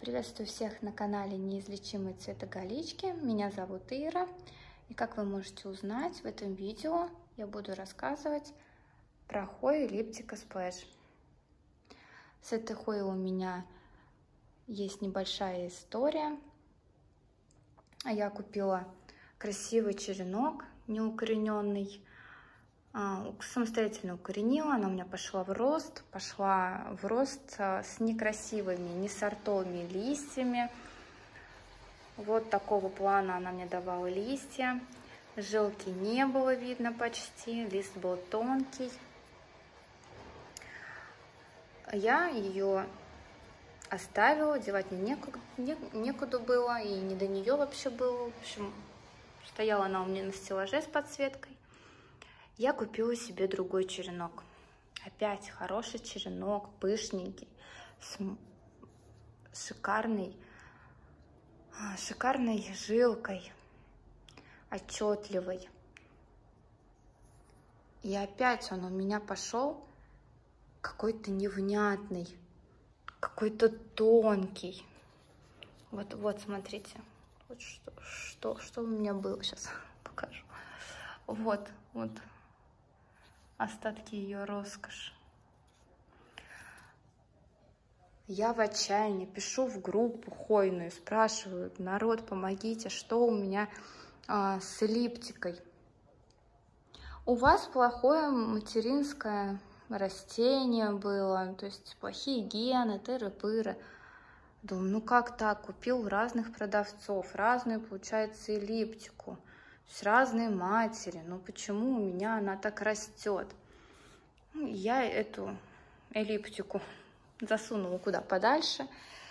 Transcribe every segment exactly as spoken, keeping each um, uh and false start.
Приветствую всех на канале Неизлечимые цветоголички. Меня зовут Ира. И как вы можете узнать, в этом видео я буду рассказывать про хою Elliptica Splash. С этой хоей у меня есть небольшая история. Я купила красивый черенок, неукорененный. Самостоятельно укоренила, она у меня пошла в рост, пошла в рост с некрасивыми, не сортовыми листьями. Вот такого плана она мне давала листья. Жилки не было видно почти, лист был тонкий. Я ее оставила, девать мне некуда, не, некуда было, и не до нее вообще было. В общем, стояла она у меня на стеллаже с подсветкой. Я купила себе другой черенок. Опять хороший черенок, пышненький, с шикарной, шикарной жилкой, отчетливой. И опять он у меня пошел какой-то невнятный, какой-то тонкий. Вот, вот, смотрите, вот что, что, что у меня было, сейчас покажу. Вот, вот. Остатки ее роскоши. Я в отчаянии пишу в группу хойную, спрашиваю: народ, помогите, что у меня а, с эллиптикой? У вас плохое материнское растение было, то есть плохие гены, тыры-пыры. Думаю, ну как так? Купил у разных продавцов, разную, получается, эллиптику. С разные матери, но почему у меня она так растет? Я эту эллиптику засунула куда подальше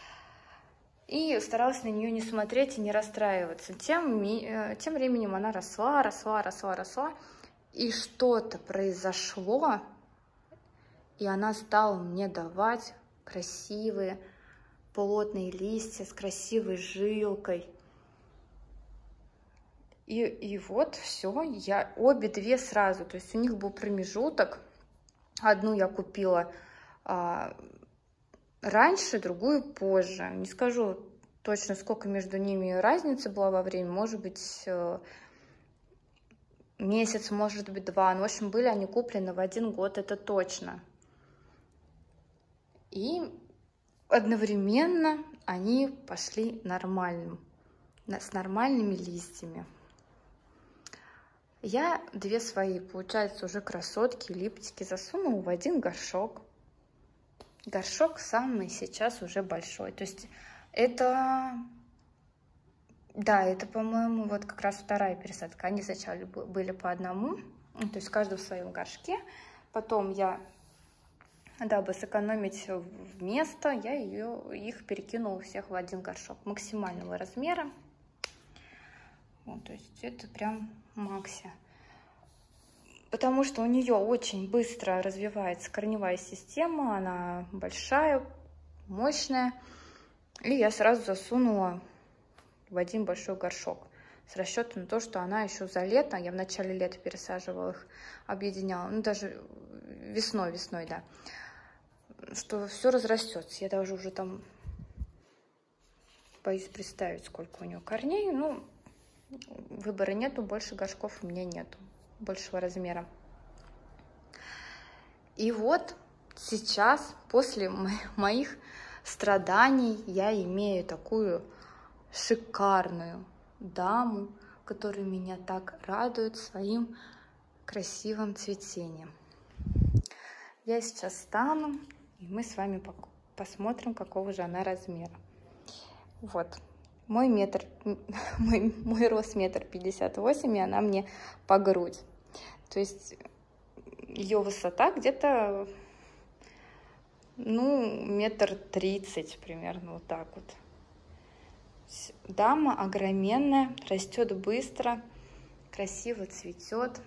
и старалась на нее не смотреть и не расстраиваться. Тем, тем временем она росла, росла, росла, росла, и что-то произошло, и она стала мне давать красивые плотные листья с красивой жилкой. И, и вот все, я обе две сразу, то есть у них был промежуток. Одну я купила а, раньше, другую позже. Не скажу точно, сколько между ними разница была во времени, может быть месяц, может быть два. Но, в общем, были они куплены в один год, это точно. И одновременно они пошли нормальным, с нормальными листьями. Я две свои, получается, уже красотки, эллиптики засунула в один горшок. Горшок самый сейчас уже большой. То есть это, да, это, по-моему, вот как раз вторая пересадка. Они сначала были по одному, то есть каждый в своем горшке. Потом я, дабы сэкономить место, я ее, их перекинула всех в один горшок максимального размера. Вот, то есть это прям макси. Потому что у нее очень быстро развивается корневая система, она большая, мощная. И я сразу засунула в один большой горшок с расчетом на то, что она еще за лето, я в начале лета пересаживала их, объединяла, ну даже весной, весной, да, что все разрастется. Я даже уже там боюсь представить, сколько у нее корней. Ну, выбора нету, больше горшков у меня нету, большего размера. И вот сейчас, после моих страданий, я имею такую шикарную даму, которая меня так радует своим красивым цветением. Я сейчас встану, и мы с вами посмотрим, какого же она размера. Вот. Мой метр, мой, мой рост метр пятьдесят восемь, и она мне по грудь. То есть ее высота где-то, ну, метр тридцать примерно, вот так вот. Дама огроменная, растет быстро, красиво цветет.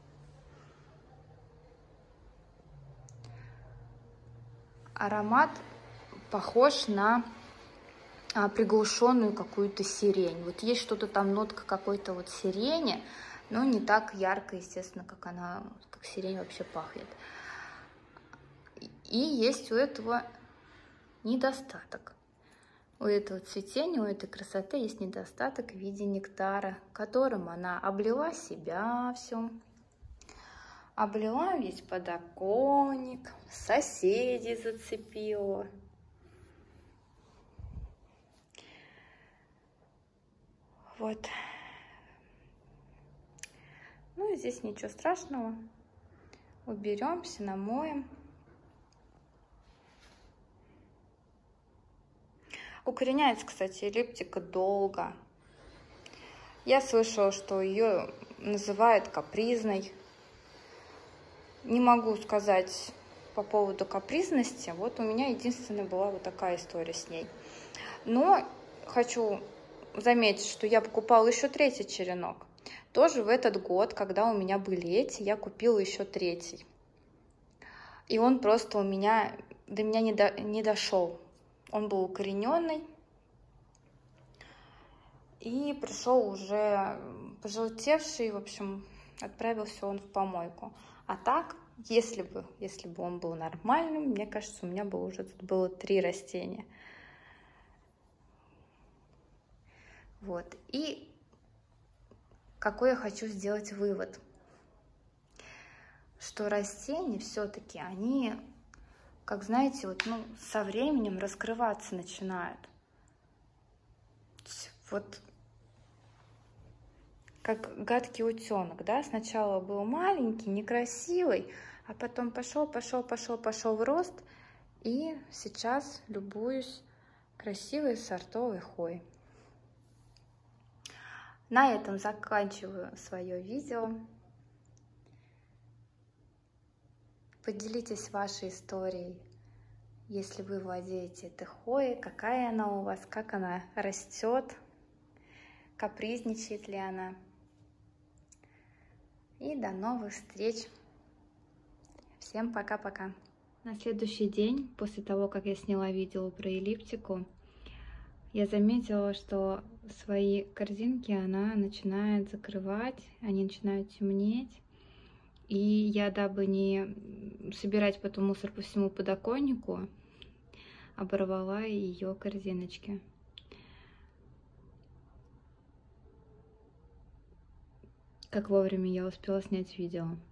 Аромат похож на а, приглушенную какую-то сирень. Вот есть что-то там, нотка какой-то вот сирени, но не так ярко, естественно, как она, как сирень вообще пахнет. И есть у этого недостаток. У этого цветения, у этой красоты есть недостаток в виде нектара, которым она облила себя все. Облила весь подоконник, соседей зацепила. Вот. Ну и здесь ничего страшного. Уберемся, намоем. Укореняется, кстати, эллиптика долго. Я слышала, что ее называют капризной. Не могу сказать по поводу капризности. Вот у меня единственная была вот такая история с ней. Но хочу заметить, что я покупала еще третий черенок. Тоже в этот год, когда у меня были эти, я купила еще третий. И он просто у меня, до меня не, до, не дошел. Он был укорененный. И пришел уже пожелтевший, в общем, отправился он в помойку. А так, если бы, если бы он был нормальным, мне кажется, у меня бы уже тут было три растения. Вот. И какой я хочу сделать вывод? Что растения все-таки, они, как знаете, вот, ну, со временем раскрываться начинают. Вот как гадкий утенок, да, сначала был маленький, некрасивый, а потом пошел, пошел, пошел, пошел в рост, и сейчас любуюсь красивой сортовой хвоей. На этом заканчиваю свое видео. Поделитесь вашей историей, если вы владеете этой хвоей, какая она у вас, как она растет, капризничает ли она. И до новых встреч. Всем пока-пока. На следующий день, после того, как я сняла видео про эллиптику, я заметила, что свои корзинки она начинает закрывать, они начинают темнеть. И я, дабы не собирать потом мусор по всему подоконнику, оборвала ее корзиночки. Как вовремя я успела снять видео.